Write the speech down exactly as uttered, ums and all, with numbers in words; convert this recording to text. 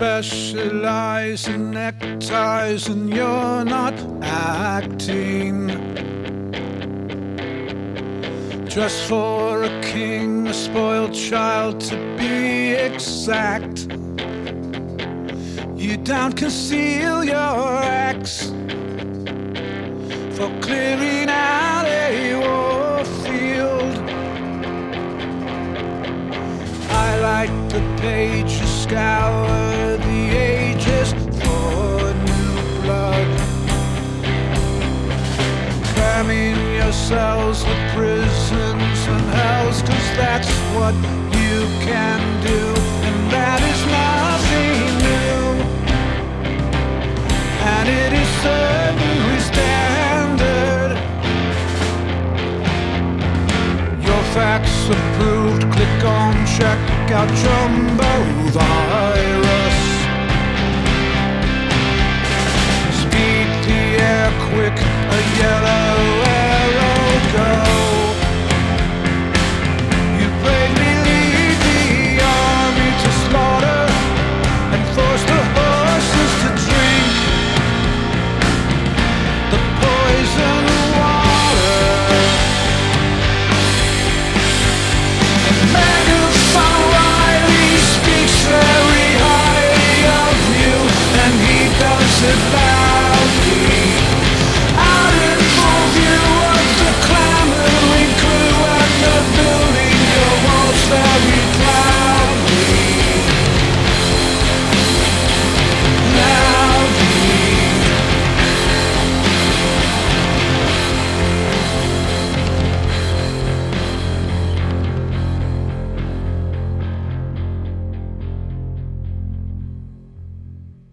specialize in neckties and you're not acting. Just for a king, a spoiled child to be exact. You don't conceal your acts for clearing out a war field. I like the pages, scour the ages for new blood, cramming yourselves with prisons and hells, 'cause that's what you can do, and that is nothing new, and it is certainly standard. Your facts approved, click on check out Jumbo Virus. Speed the air quick, a yellow arrow go. You bravely lead the army to slaughter and force the horses to drink the poison water. And Megaphone Riley speaks very highly of you, and he does it back.